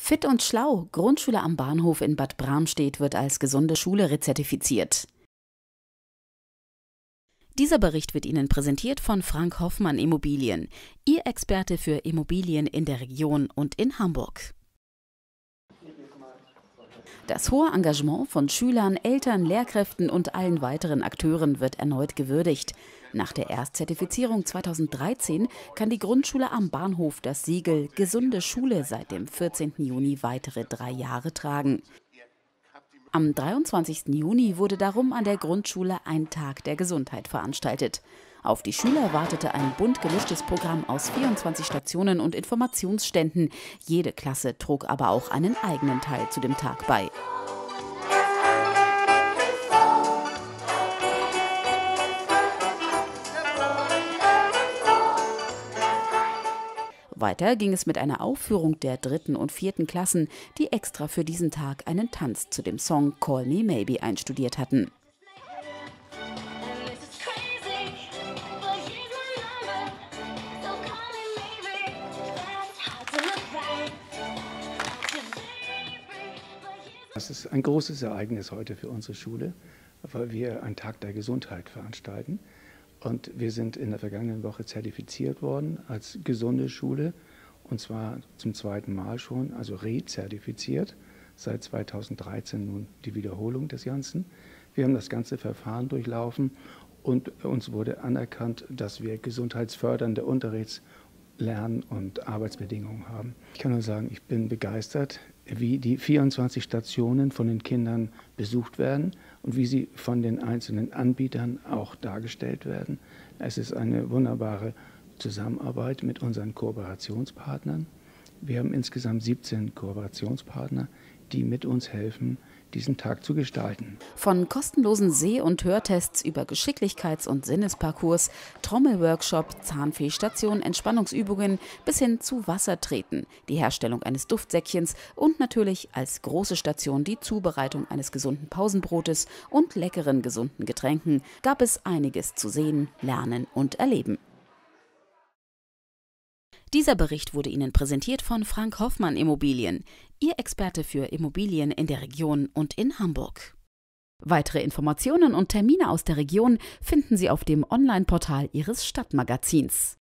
Fit und schlau, Grundschule am Bahnhof in Bad Bramstedt wird als gesunde Schule rezertifiziert. Dieser Bericht wird Ihnen präsentiert von Frank Hoffmann Immobilien, Ihr Experte für Immobilien in der Region und in Hamburg. Das hohe Engagement von Schülern, Eltern, Lehrkräften und allen weiteren Akteuren wird erneut gewürdigt. Nach der Erstzertifizierung 2013 kann die Grundschule am Bahnhof das Siegel Gesunde Schule seit dem 14. Juni weitere 3 Jahre tragen. Am 23. Juni wurde darum an der Grundschule ein Tag der Gesundheit veranstaltet. Auf die Schüler wartete ein bunt gemischtes Programm aus 24 Stationen und Informationsständen. Jede Klasse trug aber auch einen eigenen Teil zu dem Tag bei. Weiter ging es mit einer Aufführung der 3. und 4. Klassen, die extra für diesen Tag einen Tanz zu dem Song Call Me Maybe einstudiert hatten. Das ist ein großes Ereignis heute für unsere Schule, weil wir einen Tag der Gesundheit veranstalten. Und wir sind in der vergangenen Woche zertifiziert worden als gesunde Schule, und zwar zum 2. Mal schon, also rezertifiziert, seit 2013 nun die Wiederholung des Ganzen. Wir haben das ganze Verfahren durchlaufen und uns wurde anerkannt, dass wir gesundheitsfördernde Unterrichts-, Lern- und Arbeitsbedingungen haben. Ich kann nur sagen, ich bin begeistert, wie die 24 Stationen von den Kindern besucht werden und wie sie von den einzelnen Anbietern auch dargestellt werden. Es ist eine wunderbare Zusammenarbeit mit unseren Kooperationspartnern. Wir haben insgesamt 17 Kooperationspartner, die mit uns helfen, diesen Tag zu gestalten. Von kostenlosen Seh- und Hörtests über Geschicklichkeits- und Sinnesparcours, Trommelworkshop, Zahnfeestation, Entspannungsübungen bis hin zu Wassertreten, die Herstellung eines Duftsäckchens und natürlich als große Station die Zubereitung eines gesunden Pausenbrotes und leckeren gesunden Getränken gab es einiges zu sehen, lernen und erleben. Dieser Bericht wurde Ihnen präsentiert von Frank Hoffmann Immobilien, Ihr Experte für Immobilien in der Region und in Hamburg. Weitere Informationen und Termine aus der Region finden Sie auf dem Online-Portal Ihres Stadtmagazins.